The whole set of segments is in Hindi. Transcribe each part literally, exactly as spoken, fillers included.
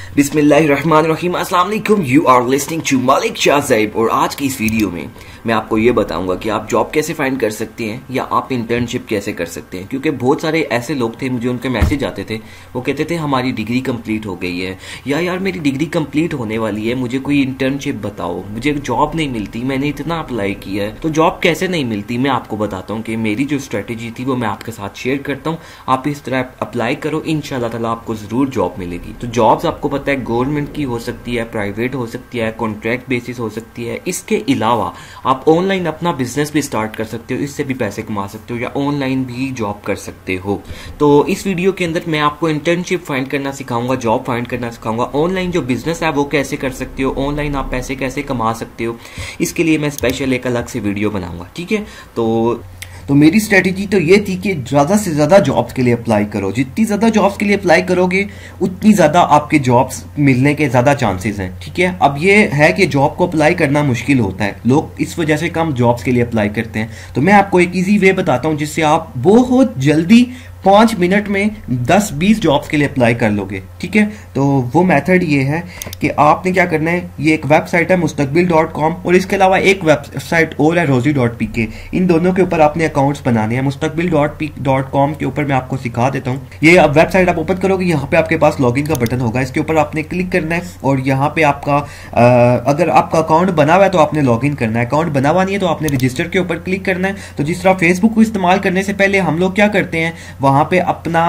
बिस्मिल्लाहिर्रहमानिर्रहीम। अस्सलाम वालेकुम। You are listening to Malik Shah Zaib. और आज की इस वीडियो में मैं आपको ये बताऊंगा कि आप जॉब कैसे फाइंड कर सकते हैं या आप इंटर्नशिप कैसे कर सकते हैं। क्योंकि बहुत सारे ऐसे लोग थे, मुझे उनके मैसेज आते थे, वो कहते थे हमारी डिग्री कंप्लीट हो गई है या यार मेरी डिग्री कंप्लीट होने वाली है, मुझे कोई इंटर्नशिप बताओ, मुझे जॉब नहीं मिलती, मैंने इतना अप्लाई किया है। तो जॉब कैसे नहीं मिलती मैं आपको बताता हूँ कि मेरी जो स्ट्रेटेजी थी वो मैं आपके साथ शेयर करता हूँ। आप इस तरह अप्लाई करो, इंशाल्लाह ताला आपको जरूर जॉब मिलेगी। तो जॉब्स आपको पता है गवर्नमेंट की हो सकती है, प्राइवेट हो सकती है, कॉन्ट्रैक्ट बेसिस हो सकती है। इसके अलावा आप ऑनलाइन अपना बिजनेस भी स्टार्ट कर सकते हो, इससे भी पैसे कमा सकते हो या ऑनलाइन भी जॉब कर सकते हो। तो इस वीडियो के अंदर मैं आपको इंटर्नशिप फाइंड करना सिखाऊंगा, जॉब फाइंड करना सिखाऊंगा, ऑनलाइन जो बिजनेस है वो कैसे कर सकते हो, ऑनलाइन आप पैसे कैसे कमा सकते हो। इसके लिए मैं स्पेशल एक अलग से वीडियो बनाऊंगा, ठीक है। तो तो मेरी स्ट्रेटेजी तो ये थी कि ज़्यादा से ज़्यादा जॉब्स के लिए अप्लाई करो। जितनी ज़्यादा जॉब्स के लिए अप्लाई करोगे उतनी ज़्यादा आपके जॉब्स मिलने के ज़्यादा चांसेस हैं, ठीक है। अब ये है कि जॉब को अप्लाई करना मुश्किल होता है, लोग इस वजह से कम जॉब्स के लिए अप्लाई करते हैं। तो मैं आपको एक ईजी वे बताता हूँ जिससे आप बहुत जल्दी पाँच मिनट में दस बीस जॉब्स के लिए अप्लाई कर लोगे, ठीक है। तो वो मेथड ये है कि आपने क्या करना है, ये एक वेबसाइट है मुस्तकबिल डॉट कॉम और इसके अलावा एक वेबसाइट और है रोजी डॉट पी के। इन दोनों के ऊपर आपने अकाउंट्स बनाने हैं। मुस्तकबिल डॉट पी डॉट कॉम के ऊपर मैं आपको सिखा देता हूँ। ये अब वेबसाइट आप ओपन करोगे, यहाँ पे आपके पास लॉगिन का बटन होगा, इसके ऊपर आपने क्लिक करना है और यहाँ पे आपका आ, अगर आपका अकाउंट बना हुआ है तो आपने लॉगिन करना है, अकाउंट बना हुआ नहीं है तो आपने रजिस्टर के ऊपर क्लिक करना है। तो जिस तरह फेसबुक को इस्तेमाल करने से पहले हम लोग क्या करते हैं, वहां पे अपना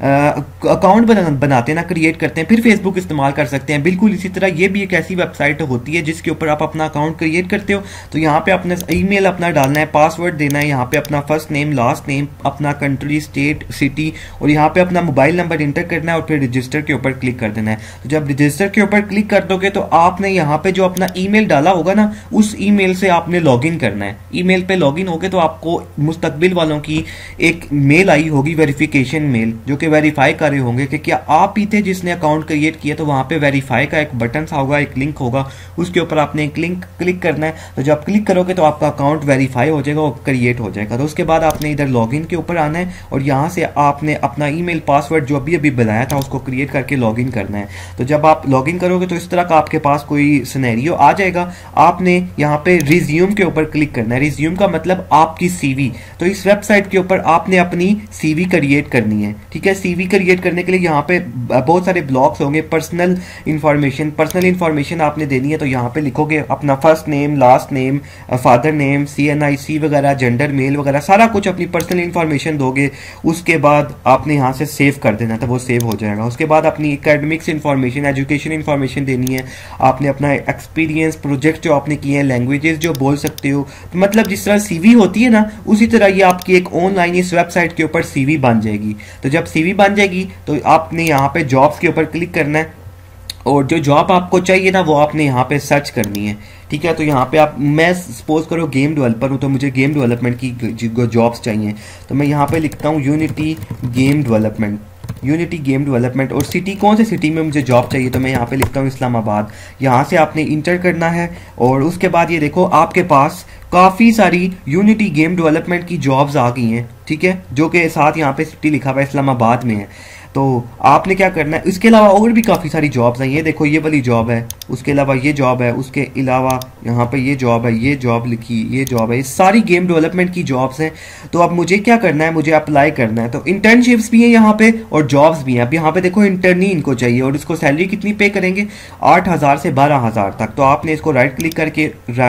अकाउंट बना, बनाते हैं ना, क्रिएट करते हैं, फिर फेसबुक इस्तेमाल कर सकते हैं। बिल्कुल इसी तरह ये भी एक ऐसी वेबसाइट होती है जिसके ऊपर आप अपना अकाउंट क्रिएट करते हो। तो यहाँ पे अपना ईमेल अपना डालना है, पासवर्ड देना है, यहाँ पे अपना फर्स्ट नेम, लास्ट नेम, अपना कंट्री, स्टेट, सिटी और यहाँ पे अपना मोबाइल नंबर इंटर करना है और फिर रजिस्टर के ऊपर क्लिक कर देना है। तो जब रजिस्टर के ऊपर क्लिक कर दोगे तो आपने यहाँ पे जो अपना ईमेल डाला होगा ना, उस ईमेल से आपने लॉगिन करना है। ईमेल पे लॉगिन होगे तो आपको मुस्तकबिल वालों की एक मेल आई होगी, वेरिफिकेशन मेल, जो कि वेरीफाई कर रहे होंगे कि क्या आप ही थे जिसने अकाउंट क्रिएट किया। तो वहां पे वेरीफाई का एक बटन सा होगा, एक लिंक होगा, उसके ऊपर आपने एक लिंक क्लिक करना है। तो जब क्लिक करोगे तो आपका अकाउंट वेरीफाई हो जाएगा और क्रिएट हो जाएगा। तो उसके बाद आपने इधर लॉगिन के ऊपर आना है और यहाँ से आपने अपना ईमेल पासवर्ड जो अभी अभी बनाया था उसको क्रिएट करके लॉगिन करना है। तो जब आप लॉगिन करोगे तो इस तरह का आपके पास कोई सिनेरियो आ जाएगा। आपने यहाँ पे रिज्यूम के ऊपर क्लिक करना है। रिज्यूम का मतलब आपकी सीवी। तो इस वेबसाइट के ऊपर आपने अपनी सीवी क्रिएट करनी है, ठीक है। सीवी क्रिएट करने के लिए यहाँ पे बहुत सारे ब्लॉक्स होंगे। पर्सनल इंफॉर्मेशन, पर्सनल इंफॉर्मेशन आपने देनी है। तो यहाँ पे लिखोगे अपना first name, last name, father name, C N I C वगैरह, जेंडर, मेल वगैरह, सारा कुछ अपनी पर्सनल इंफॉर्मेशन दोगे। उसके बाद आपने यहाँ से सेव कर देना, तो वो सेव हो जाएगा। उसके बाद अपनी एकेडमिक्स इंफॉर्मेशन, एजुकेशन इंफॉर्मेशन देनी है। आपने अपना एक्सपीरियंस, प्रोजेक्ट जो आपने किए हैं, लैंग्वेजेस जो बोल सकते हो, तो मतलब जिस तरह सीवी होती है ना, उसी तरह ये आपकी एक ऑनलाइन इस वेबसाइट के ऊपर सीवी बन जाएगी। तो जब सीवी बन जाएगी तो आपने यहाँ पे जॉब्स के ऊपर क्लिक करना है और जो जॉब आपको चाहिए ना वो आपने यहाँ पे सर्च करनी है, ठीक है। तो यहाँ पे आप, मैं सपोज करो गेम डेवलपर हूँ तो मुझे गेम डेवलपमेंट की जॉब्स चाहिए। तो मैं यहाँ पे लिखता हूँ unity game development, unity game development और सिटी, कौन से सिटी में मुझे जॉब चाहिए, तो मैं यहाँ पे लिखता हूँ इस्लामाबाद। यहाँ से आपने इंटर करना है और उसके बाद ये देखो आपके पास काफ़ी सारी यूनिटी गेम डेवलपमेंट की जॉब्स आ गई हैं, ठीक है, जो कि साथ यहाँ पे सिटी लिखा हुआ है, इस्लामाबाद में है। तो आपने क्या करना है, इसके अलावा और भी काफ़ी सारी जॉब्स हैं। ये देखो ये वाली जॉब है, उसके अलावा ये जॉब है, उसके अलावा यहाँ पे ये जॉब है, ये जॉब लिखी, ये जॉब है, ये सारी गेम डेवलपमेंट की जॉब्स हैं। तो अब मुझे क्या करना है, मुझे अप्लाई करना है। तो इंटर्नशिप्स भी हैं यहाँ पे और जॉब्स भी हैं। अब यहाँ पे देखो इंटर्नी इनको चाहिए और इसको सैलरी कितनी पे करेंगे, आठ हज़ार से बारह हज़ार तक। तो आपने इसको राइट क्लिक करके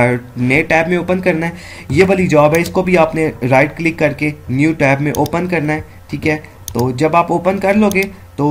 नए टैब में ओपन करना है। ये वाली जॉब है, इसको भी आपने राइट क्लिक करके न्यू टैब में ओपन करना है, ठीक है। तो जब आप ओपन कर लोगे तो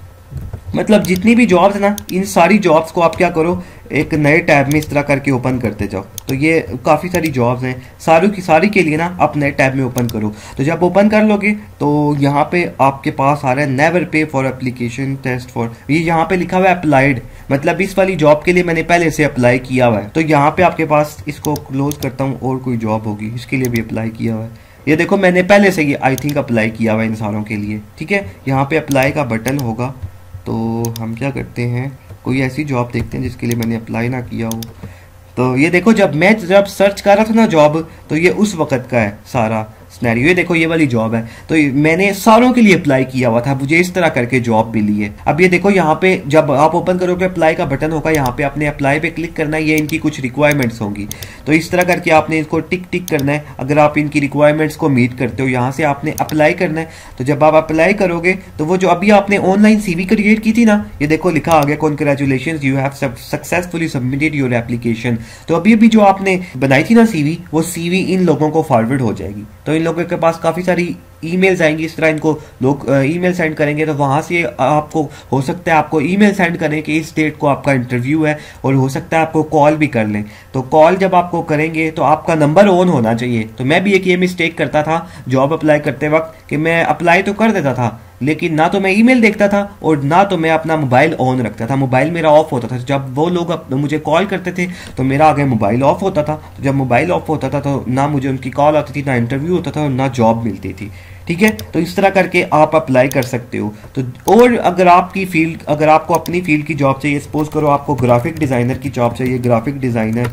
मतलब जितनी भी जॉब्स है ना, इन सारी जॉब्स को आप क्या करो, एक नए टैब में इस तरह करके ओपन करते जाओ। तो ये काफ़ी सारी जॉब्स हैं, सारी की सारी के लिए ना आप नए टैब में ओपन करो। तो जब ओपन कर लोगे तो यहाँ पे आपके पास आ रहा है नेवर पे फॉर एप्लीकेशन टेस्ट फॉर, ये यहाँ पे लिखा हुआ है अप्लाइड, मतलब इस वाली जॉब के लिए मैंने पहले से अप्लाई किया हुआ है। तो यहाँ पे आपके पास, इसको क्लोज करता हूँ, और कोई जॉब होगी इसके लिए भी अप्लाई किया हुआ है। ये देखो मैंने पहले से ये आई थिंक अप्लाई किया हुआ है इन सारों के लिए, ठीक है। यहाँ पे अप्लाई का बटन होगा। तो हम क्या करते हैं, कोई ऐसी जॉब देखते हैं जिसके लिए मैंने अप्लाई ना किया हो। तो ये देखो जब मैं जब सर्च कर रहा था ना जॉब, तो ये उस वक्त का है सारा सिनेरियो। ये देखो ये वाली जॉब है, तो मैंने सारों के लिए अप्लाई किया हुआ था, मुझे इस तरह करके जॉब मिली है। अब ये देखो यहाँ पे जब आप ओपन करोगे अप्लाई का बटन होगा, यहाँ पे आपने अप्लाई पे क्लिक करना है, ये इनकी कुछ रिक्वायरमेंट्स होंगी, तो इस तरह करके आपने इसको टिक टिक करना है। अगर आप इनकी रिक्वायरमेंट्स को मीट करते हो, यहाँ से आपने अप्लाई करना है। तो जब आप अप्लाई करोगे तो वो जो अभी आपने ऑनलाइन सीवी क्रिएट की थी ना, ये देखो लिखा आ गया congratulations you have successfully submitted your application. तो अभी अभी जो आपने बनाई थी ना सीवी, वो सीवी इन लोगों को फॉरवर्ड हो जाएगी। तो इन लोगों के पास काफी सारी ईमेल्स आएंगी, इस तरह इनको लोग ईमेल सेंड करेंगे, तो वहां से आपको हो सकता है आपको ईमेल सेंड करें कि इस डेट को आपका इंटरव्यू है, और हो सकता है आपको कॉल भी कर लें। तो कॉल जब आपको करेंगे तो आपका नंबर ऑन होना चाहिए। तो मैं भी एक ये मिस्टेक करता था जॉब अप्लाई करते वक्त कि मैं अप्लाई तो कर देता था, लेकिन ना तो मैं ईमेल देखता था और ना तो मैं अपना मोबाइल ऑन रखता था, मोबाइल मेरा ऑफ होता था। जब वो लोग मुझे कॉल करते थे तो मेरा आगे मोबाइल ऑफ होता था। तो जब मोबाइल ऑफ होता था तो ना मुझे उनकी कॉल आती थी, ना इंटरव्यू होता था और ना जॉब मिलती थी। ठीक है, तो इस तरह करके आप अप्लाई कर सकते हो। तो और अगर आपकी फील्ड, अगर आपको अपनी फील्ड की जॉब चाहिए, सपोज करो आपको ग्राफिक डिजाइनर की जॉब चाहिए, ग्राफिक डिजाइनर,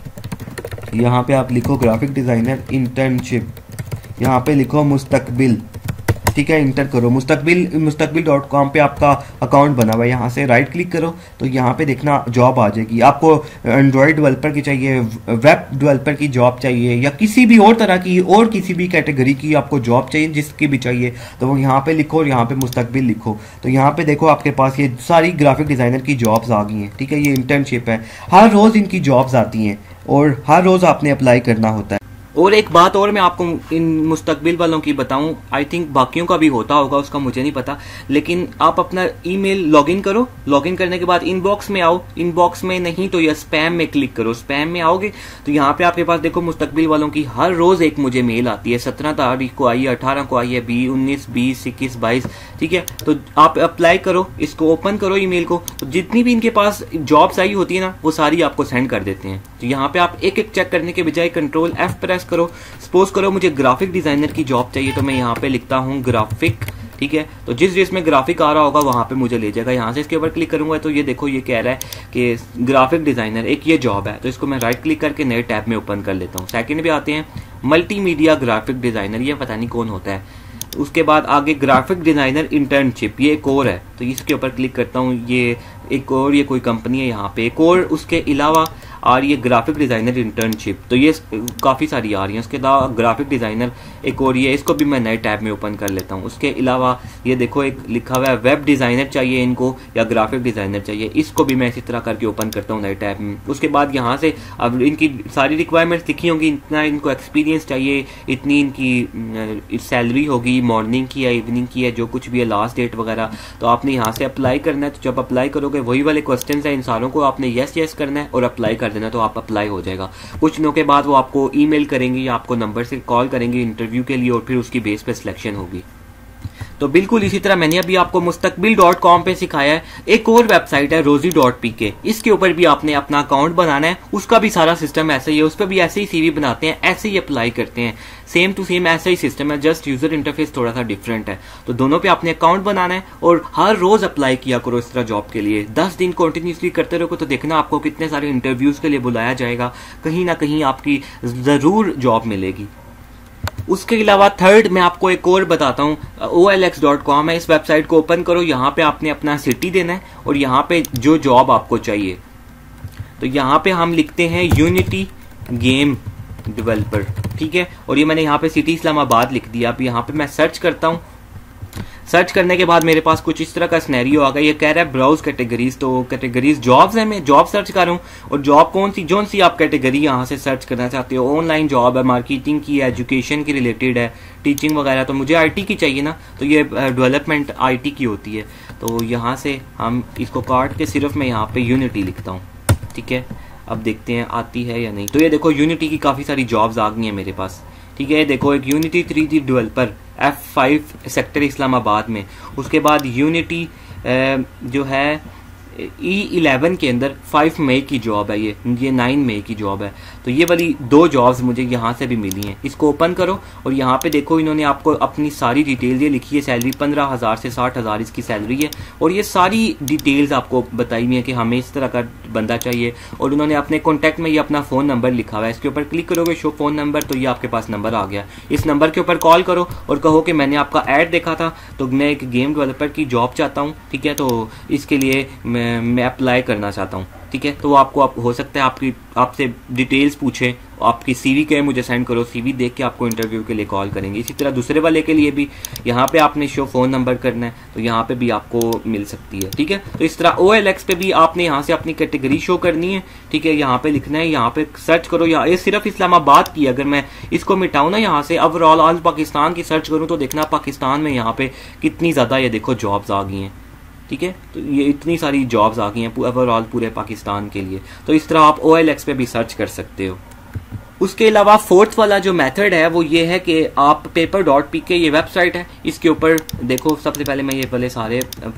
यहाँ पे आप लिखो ग्राफिक डिजाइनर इंटर्नशिप, यहाँ पे लिखो मुस्तकबिल, ठीक है, इंटर करो मुस्तकबिल, मुस्तकबिल डॉट कॉम पे आपका अकाउंट बना हुआ है। यहाँ से राइट क्लिक करो तो यहाँ पे देखना जॉब आ जाएगी। आपको एंड्रॉयड डेवलपर की चाहिए, वेब डेवलपर की जॉब चाहिए, या किसी भी और तरह की और किसी भी कैटेगरी की आपको जॉब चाहिए, जिसकी भी चाहिए तो वो यहाँ पे लिखो और यहाँ पे मुस्तकबिल लिखो। तो यहाँ पे देखो आपके पास ये सारी ग्राफिक डिजाइनर की जॉब्स आ गई हैं। ठीक है, ये इंटर्नशिप है, हर रोज इनकी जॉब्स आती हैं और हर रोज आपने अप्लाई करना होता है। और एक बात और मैं आपको इन मुस्तकबिल वालों की बताऊं, आई थिंक बाकियों का भी होता होगा, उसका मुझे नहीं पता, लेकिन आप अपना ईमेल लॉगिन करो, लॉगिन करने के बाद इनबॉक्स में आओ, इनबॉक्स में नहीं तो या स्पैम में क्लिक करो। स्पैम में आओगे तो यहाँ पे आपके पास देखो मुस्तकबिल वालों की हर रोज एक मुझे मेल आती है। सत्रह तारीख को आई है, अठारह को आई है, बी उन्नीस बीस इक्कीस बाईस। ठीक है, तो आप अप्लाई करो, इसको ओपन करो ईमेल को, तो जितनी भी इनके पास जॉब्स आई होती है ना, वो सारी आपको सेंड कर देते हैं। तो यहाँ पे आप एक एक चेक करने के बजाय कंट्रोल एफ प्रेस करो। सपोज करो मुझे ग्राफिक डिजाइनर की जॉब चाहिए, तो मैं यहाँ पे लिखता हूँ ग्राफिक। ठीक है, तो जिस जिसमें ग्राफिक आ रहा होगा वहां पे मुझे ले जाएगा। यहाँ से इसके ऊपर क्लिक करूंगा तो ये देखो ये कह रहा है कि ग्राफिक डिजाइनर एक ये जॉब है, तो इसको मैं राइट क्लिक करके नए टैब में ओपन कर लेता हूँ। सेकंड भी आते हैं मल्टीमीडिया ग्राफिक डिजाइनर, ये पता नहीं कौन होता है। उसके बाद आगे ग्राफिक डिजाइनर इंटर्नशिप, ये एक और है, तो इसके ऊपर क्लिक करता हूँ। ये एक और, ये कोई कंपनी है यहाँ पे एक और, उसके अलावा आ रही है ग्राफिक डिजाइनर इंटर्नशिप, तो ये काफी सारी आ रही है। उसके अलावा ग्राफिक डिजाइनर एक और, ये इसको भी मैं नए टैब में ओपन कर लेता हूँ। उसके अलावा ये देखो एक लिखा हुआ है वेब डिजाइनर चाहिए इनको या ग्राफिक डिजाइनर चाहिए, इसको भी मैं इसी तरह करके ओपन करता हूँ नए टैब में। उसके बाद यहाँ से अब इनकी सारी रिक्वायरमेंट्स लिखी होंगी, इतना इनको एक्सपीरियंस चाहिए, इतनी इनकी सैलरी होगी, मॉर्निंग की है, इवनिंग की है, जो कुछ भी है, लास्ट डेट वगैरह। तो आपने यहाँ से अप्लाई करना है। तो जब अप्लाई करोगे वही वाले क्वेश्चन है, इन सारों को आपने येस येस करना है और अप्लाई कर देना, तो आप अप्लाई हो जाएगा। कुछ दिनों के बाद वो आपको ईमेल करेंगे या आपको नंबर से कॉल करेंगे इंटरव्यू के लिए, और फिर उसकी बेस पे सिलेक्शन होगी। तो बिल्कुल इसी तरह मैंने अभी आपको मुस्तकबिल डॉट कॉम पे सिखाया है। एक और वेबसाइट है रोजी डॉट पी के, इसके ऊपर भी आपने अपना अकाउंट बनाना है। उसका भी सारा सिस्टम ऐसे ही है, उस पर भी ऐसे ही सीवी बनाते हैं, ऐसे ही अप्लाई करते हैं, सेम टू सेम ऐसा ही सिस्टम है, जस्ट यूजर इंटरफेस थोड़ा सा डिफरेंट है। तो दोनों पे आपने अकाउंट बनाना है और हर रोज अप्लाई किया करो इस तरह जॉब के लिए। दस दिन कंटिन्यूसली करते रहो तो देखना आपको कितने सारे इंटरव्यूज के लिए बुलाया जाएगा, कहीं ना कहीं आपकी जरूर जॉब मिलेगी। उसके अलावा थर्ड मैं आपको एक और बताता हूँ, O L X dot com है, इस वेबसाइट को ओपन करो। यहाँ पे आपने अपना सिटी देना है और यहाँ पे जो जॉब आपको चाहिए, तो यहाँ पे हम लिखते हैं यूनिटी गेम डेवलपर। ठीक है, और ये मैंने यहाँ पे सिटी इस्लामाबाद लिख दिया। अब यहाँ पे मैं सर्च करता हूँ, सर्च करने के बाद मेरे पास कुछ इस तरह का सिनेरियो आ गया। ये कह रहा है ब्राउज कैटेगरीज, तो कैटेगरीज जॉब्स है, मैं जॉब सर्च कर रहा हूँ। और जॉब कौन सी, जो सी आप कैटेगरी यहाँ से सर्च करना चाहते हो, ऑनलाइन जॉब है, मार्केटिंग की है, एजुकेशन की रिलेटेड है, टीचिंग वगैरह, तो मुझे आईटी की चाहिए ना, तो ये डेवलपमेंट आईटी की होती है। तो यहाँ से हम इसको काट के सिर्फ मैं यहाँ पे यूनिटी लिखता हूँ। ठीक है, अब देखते हैं आती है या नहीं। तो ये देखो यूनिटी की काफी सारी जॉब्स आ गई हैं मेरे पास। ठीक है, देखो एक unity three D developer F five sector Islamabad में। उसके बाद यूनिटी जो है ई इलेवन के अंदर फाइव मई की जॉब है, ये ये नाइन मई की जॉब है। तो ये वाली दो जॉब्स मुझे यहाँ से भी मिली हैं। इसको ओपन करो और यहाँ पे देखो इन्होंने आपको अपनी सारी डिटेल्स ये लिखी है। सैलरी पंद्रह हज़ार से साठ हज़ार इसकी सैलरी है और ये सारी डिटेल्स आपको बताई हुई है कि हमें इस तरह का बंदा चाहिए। और उन्होंने अपने कॉन्टैक्ट में ये अपना फ़ोन नंबर लिखा हुआ है। इसके ऊपर क्लिक करोगे शो फ़ोन नंबर, तो ये आपके पास नंबर आ गया। इस नंबर के ऊपर कॉल करो और कहो कि मैंने आपका ऐड देखा था, तो मैं एक गेम डेवलपर की जॉब चाहता हूँ, ठीक है, तो इसके लिए मैं, मैं अप्लाई करना चाहता हूँ, ठीक है। तो वो आपको आप, हो सकता है आपकी आपसे डिटेल्स पूछे, आपकी सीवी के मुझे सेंड करो, सीवी देख के आपको इंटरव्यू के लिए कॉल करेंगे। इसी तरह दूसरे वाले के लिए भी यहाँ पे आपने शो फ़ोन नंबर करना है, तो यहाँ पे भी आपको मिल सकती है, ठीक है। तो इस तरह ओ एल एक्स पे भी आपने यहाँ से अपनी कैटेगरी शो करनी है, ठीक है। यहाँ पे लिखना है, यहाँ पे सर्च करो। यहाँ ये सिर्फ इस्लामाबाद की, अगर मैं इसको मिटाऊँ ना यहाँ से, ओवरऑल ऑल पाकिस्तान की सर्च करूँ तो देखना पाकिस्तान में यहाँ पे कितनी ज़्यादा ये देखो जॉब्स आ गई हैं, ठीक है। तो ये इतनी सारी जॉब्स आ गई हैं ओवरऑल पूरे पाकिस्तान के लिए। तो इस तरह आप ओ एल एक्स पे भी सर्च कर सकते हो। उसके अलावा फोर्थ वाला जो मेथड है वो ये है कि आप पेपर डॉट पी के, ये वेबसाइट है, इसके ऊपर देखो। सबसे पहले मैं ये पहले सारे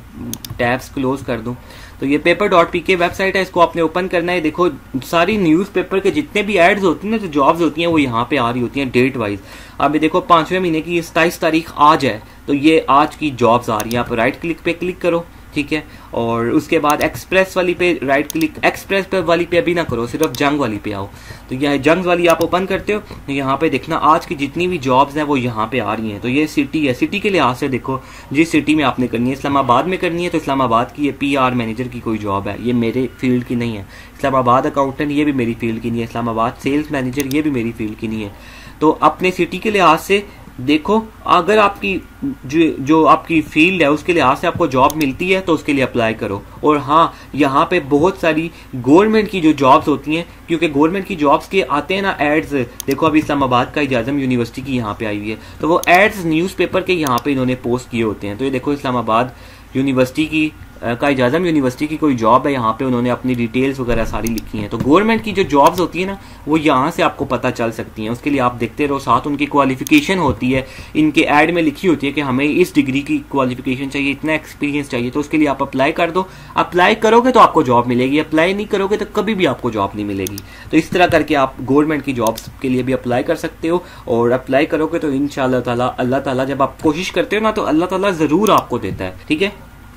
टैब्स क्लोज कर दूं। तो ये paper dot P K website है, इसको आपने ओपन करना है। देखो सारी न्यूज़पेपर के जितने भी एड्स होती हैं ना, जो जॉब्स होती हैं, वो यहाँ पे आ रही होती हैं डेट वाइज। अब ये देखो पांचवें महीने की सताईस तारीख आज है, तो ये आज की जॉब्स आ रही है। आप राइट क्लिक पे क्लिक करो, ठीक है, और उसके बाद एक्सप्रेस वाली पे राइट क्लिक, एक्सप्रेस पे वाली पे अभी ना करो, सिर्फ जंग वाली पे आओ। तो यह जंग वाली आप ओपन करते हो, तो यहाँ पे देखना आज की जितनी भी जॉब्स हैं वो यहाँ पे आ रही हैं। तो ये सिटी है, सिटी के लिहाज से देखो जिस सिटी में आपने करनी है, इस्लामाबाद में करनी है तो इस्लामाबाद की ये पी आर मैनेजर की कोई जॉब है, ये मेरे फील्ड की नहीं है। इस्लामाबाद अकाउंटेंट ये भी मेरी फील्ड की नहीं है। इस्लामाबाद सेल्स मैनेजर ये भी मेरी फील्ड की नहीं है। तो अपने सिटी के लिहाज से देखो, अगर आपकी जो जो आपकी फील्ड है उसके लिहाज से आपको जॉब मिलती है तो उसके लिए अप्लाई करो। और हाँ, यहाँ पे बहुत सारी गवर्नमेंट की जो जॉब्स होती हैं, क्योंकि गवर्नमेंट की जॉब्स के आते हैं ना एड्स। देखो अभी इस्लामाबाद का इजाज़म यूनिवर्सिटी की यहाँ पे आई हुई है, तो वो एड्स न्यूज़पेपर के यहाँ पे इन्होंने पोस्ट किए होते हैं। तो ये देखो इस्लामाबाद यूनिवर्सिटी की का इजाज़म यूनिवर्सिटी की कोई जॉब है, यहाँ पे उन्होंने अपनी डिटेल्स वगैरह सारी लिखी हैं। तो गवर्नमेंट की जो जॉब्स होती है ना, वो यहाँ से आपको पता चल सकती हैं। उसके लिए आप देखते रहो, साथ उनकी क्वालिफिकेशन होती है, इनके ऐड में लिखी होती है कि हमें इस डिग्री की क्वालिफिकेशन चाहिए, इतना एक्सपीरियंस चाहिए। तो उसके लिए आप अप्लाई कर दो। अप्लाई करोगे तो आपको जॉब मिलेगी, अप्लाई नहीं करोगे तो कभी भी आपको जॉब नहीं मिलेगी। तो इस तरह करके आप गवर्नमेंट की जॉब्स के लिए भी अप्लाई कर सकते हो। और अप्लाई करोगे तो इंशाअल्लाह ताला अल्लाह ताला जब आप कोशिश करते हो ना, तो अल्लाह ताला जरूर आपको देता है, ठीक है।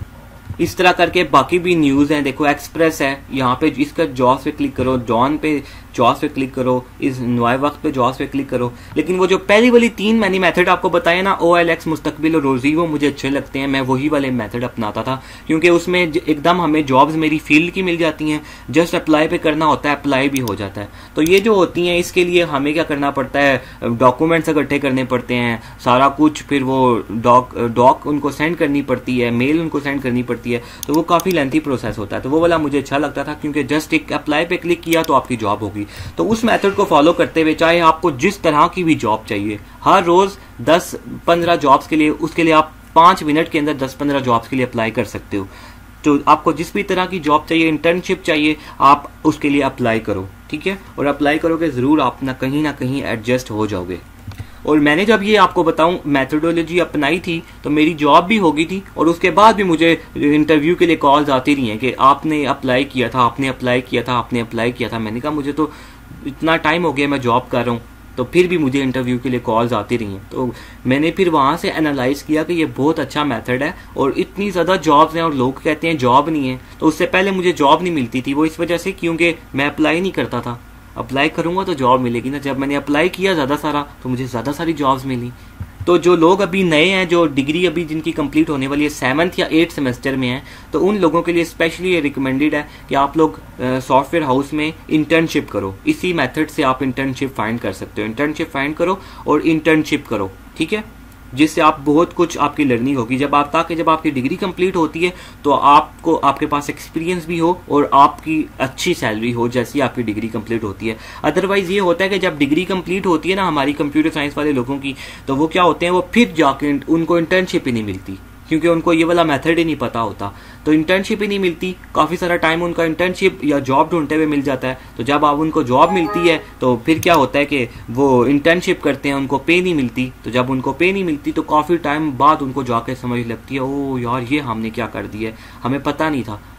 इस तरह करके बाकी भी न्यूज़ हैं। देखो एक्सप्रेस है, यहाँ पे इसका जॉब्स पे क्लिक करो, डॉन पे जॉब्स पे क्लिक करो, इस नए वक्त पे जॉब्स पे क्लिक करो। लेकिन वो जो पहली वाली तीन मैंने मेथड आपको बताया ना, ओ एल एक्स, मुस्तकबिल और रोजी, वो मुझे अच्छे लगते हैं। मैं वही वाले मेथड अपनाता था, क्योंकि उसमें एकदम हमें जॉब्स मेरी फील्ड की मिल जाती हैं। जस्ट अप्लाई पे करना होता है, अप्लाई भी हो जाता है। तो ये जो होती हैं, इसके लिए हमें क्या करना पड़ता है, डॉक्यूमेंट्स इकट्ठे करने पड़ते हैं, सारा कुछ, फिर वो डॉक डॉक उनको सेंड करनी पड़ती है, मेल उनको सेंड करनी पड़ती है। तो वो काफ़ी लेंथी प्रोसेस होता है। तो वो वाला मुझे अच्छा लगता था, क्योंकि जस्ट एक अप्लाई पे क्लिक किया तो आपकी जॉब होगी। तो उस मेथड को फॉलो करते हुए, चाहे आपको जिस तरह की भी जॉब चाहिए, हर रोज दस पंद्रह जॉब्स के लिए, उसके लिए आप पाँच मिनट के अंदर दस पंद्रह जॉब्स के लिए अप्लाई कर सकते हो। तो आपको जिस भी तरह की जॉब चाहिए, इंटर्नशिप चाहिए, आप उसके लिए अप्लाई करो, ठीक है। और अप्लाई करोगे ज़रूर आप ना कहीं ना कहीं एडजस्ट हो जाओगे। और मैंने जब ये आपको बताऊं मेथोडोलॉजी अपनाई थी, तो मेरी जॉब भी हो गई थी। और उसके बाद भी मुझे इंटरव्यू के लिए कॉल्स आती रही हैं कि आपने अप्लाई किया था, आपने अप्लाई किया था, आपने अप्लाई किया था। मैंने कहा मुझे तो इतना टाइम हो गया, मैं जॉब कर रहा हूँ, तो फिर भी मुझे इंटरव्यू के लिए कॉल्स आती रही हैं। तो मैंने फिर वहाँ से एनालाइज किया कि ये बहुत अच्छा मेथड है, और इतनी ज़्यादा जॉब्स हैं और लोग कहते हैं जॉब नहीं है। तो उससे पहले मुझे जॉब नहीं मिलती थी, वो इस वजह से क्योंकि मैं अप्लाई नहीं करता था। अप्लाई करूंगा तो जॉब मिलेगी ना। जब मैंने अप्लाई किया ज़्यादा सारा, तो मुझे ज़्यादा सारी जॉब्स मिली। तो जो लोग अभी नए हैं, जो डिग्री अभी जिनकी कंप्लीट होने वाली है, सेवन्थ या एट्थ सेमेस्टर में है, तो उन लोगों के लिए स्पेशली ये रिकमेंडेड है कि आप लोग सॉफ्टवेयर हाउस में इंटर्नशिप करो। इसी मेथड से आप इंटर्नशिप फाइंड कर सकते हो। इंटर्नशिप फाइंड करो और इंटर्नशिप करो, ठीक है, जिससे आप बहुत कुछ आपकी लर्निंग होगी। जब आप ताकि जब आपकी डिग्री कंप्लीट होती है तो आपको आपके पास एक्सपीरियंस भी हो और आपकी अच्छी सैलरी हो जैसी आपकी डिग्री कंप्लीट होती है। अदरवाइज ये होता है कि जब डिग्री कंप्लीट होती है ना हमारी कंप्यूटर साइंस वाले लोगों की, तो वो क्या होते हैं, वो फिर जाके उनको इंटर्नशिप ही नहीं मिलती, क्योंकि उनको ये वाला मेथड ही नहीं पता होता। तो इंटर्नशिप ही नहीं मिलती, काफ़ी सारा टाइम उनका इंटर्नशिप या जॉब ढूंढते हुए मिल जाता है। तो जब आप उनको जॉब मिलती है तो फिर क्या होता है कि वो इंटर्नशिप करते हैं, उनको पे नहीं मिलती। तो जब उनको पे नहीं मिलती तो काफ़ी टाइम बाद उनको जाके समझ लगती है, ओ यार ये हमने क्या कर दिया है, हमें पता नहीं था।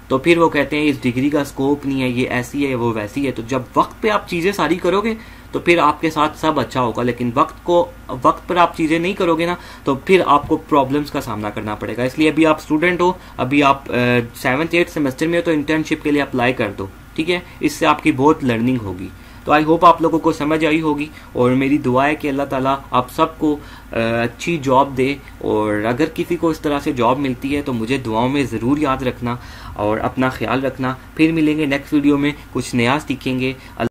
तो फिर वो कहते हैं इस डिग्री का स्कोप नहीं है, ये ऐसी है वो वैसी है। तो जब वक्त पे आप चीज़ें सारी करोगे तो फिर आपके साथ सब अच्छा होगा, लेकिन वक्त को वक्त पर आप चीज़ें नहीं करोगे ना तो फिर आपको प्रॉब्लम्स का सामना करना पड़ेगा। इसलिए अभी आप स्टूडेंट हो, अभी आप सेवन्थ एट्थ सेमेस्टर में हो तो इंटर्नशिप के लिए अप्लाई कर दो, ठीक है। इससे आपकी बहुत लर्निंग होगी। तो आई होप आप लोगों को समझ आई होगी, और मेरी दुआ है कि अल्लाह ताला आप सबको अच्छी जॉब दे। और अगर किसी को इस तरह से जॉब मिलती है तो मुझे दुआओं में ज़रूर याद रखना और अपना ख्याल रखना। फिर मिलेंगे नेक्स्ट वीडियो में, कुछ नया सीखेंगे।